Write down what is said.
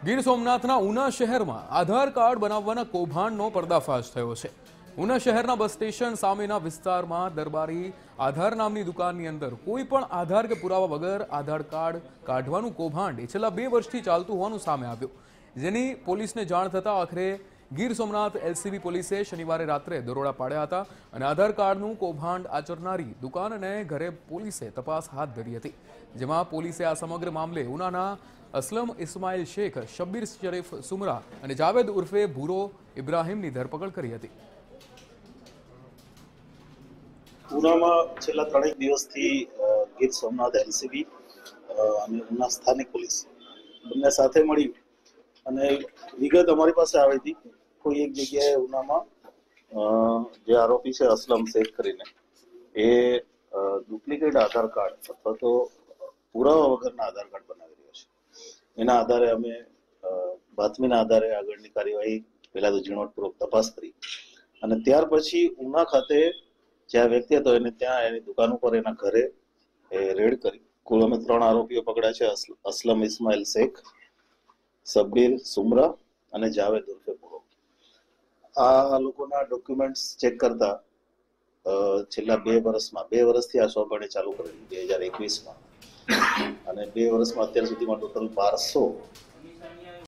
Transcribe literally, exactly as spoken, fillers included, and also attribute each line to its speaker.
Speaker 1: ગીર સોમનાથના ઉના શહેરમાં આધાર કાર્ડ બનાવવાના કૌભાંડનો પર્દાફાશ થયો છે। ઉના શહેરના બસ સ્ટેશન સામેના વિસ્તારમાં દરબારી આધાર નામની દુકાનની અંદર કોઈ પણ આધાર કે પુરાવા વગર આધાર કાર્ડ કાઢવાનું કૌભાંડ એ છેલ્લા બે વર્ષથી ચાલતું હોવાનું સામે આવ્યું, જેની પોલીસને જાણ થતાં આખરે ગીર સોમનાથ એલસીબી પોલીસે શનિવારે રાત્રે દરોડા પાડ્યા હતા અને આધાર કાર્ડનું કૌભાંડ આચરનારી દુકાન અને ઘરે પોલીસે તપાસ હાથ ધરી હતી, જેમાં પોલીસે આ સમગ્ર મામલે ઉનાના असलम इस्माइल शेख, शब्बीर शरीफ सुमरा અને જાવેદ ઉર્ફે ભૂરો ઇબ્રાહીમની ધરપકડ કરી હતી।
Speaker 2: ઉનામાં છેલ્લા ત્રણેક દિવસથી ગીર સોમનાથ એલસીબી અને ઉના સ્થાનિક પોલીસ બંને સાથે મળી અને વિગત અમારી પાસે આવી હતી। કોઈ એક જગ્યાએ ઉનામાં જે આરોપી છે અસલમ શેખ કરીને એ ડુપ્લિકેટ આધાર કાર્ડ અથવા તો પુરાવા વગરના આધાર કાર્ડ બનાવી રહ્યો છે। એના આધારે અમે બાતમીના આધારે આગળની કાર્યવાહી પહેલા તો ઝીણવટપૂર્વક તપાસ કરી અને ત્યાર પછી ઉના ખાતે જ્યાં વ્યક્તિ હતો એને ત્યાં એની દુકાન ઉપર એના ઘરે રેડ કરી કુલ અમે ત્રણ આરોપીઓ પકડ્યા છે, અસલમ ઇસ્માઇલ શેખ, શબ્બીર સુમરા અને જાવેદ ઉર્ફે ભૂરો। આ લોકોના ડોક્યુમેન્ટ્સ ચેક કરતા છેલ્લા બે વર્ષમાં બે વર્ષથી આ સોંપણી ચાલુ કરેલી બે હજાર એકવીસમાં અને બે વર્ષમાં અત્યાર સુધીમાં ટોટલ બારસો